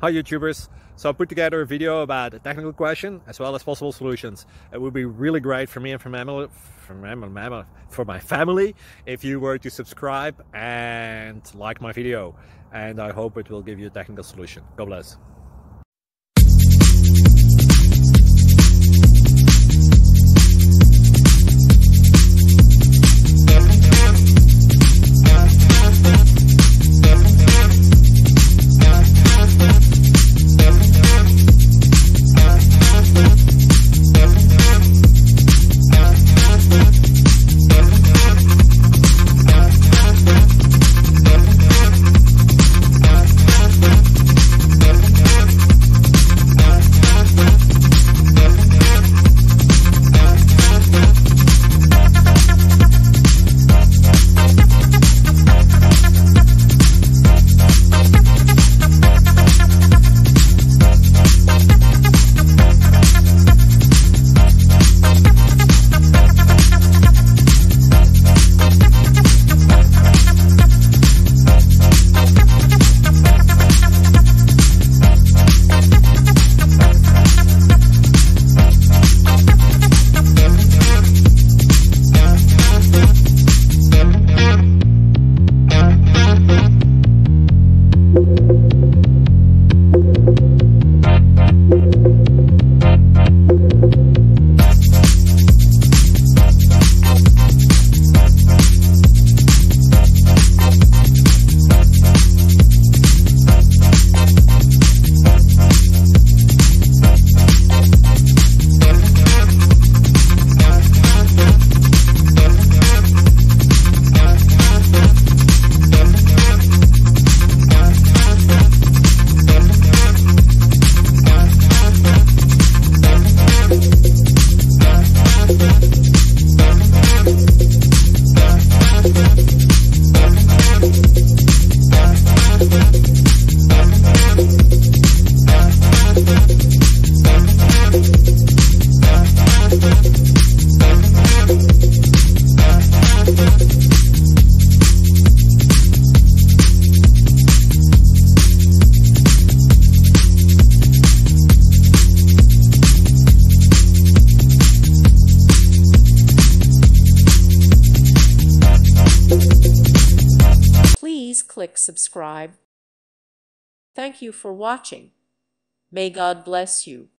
Hi YouTubers! So I put together a video about a technical question as well as possible solutions. It would be really great for me and for my family if you were to subscribe and like my video, and I hope it will give you a technical solution. God bless. Please click subscribe. Thank you for watching. May God bless you.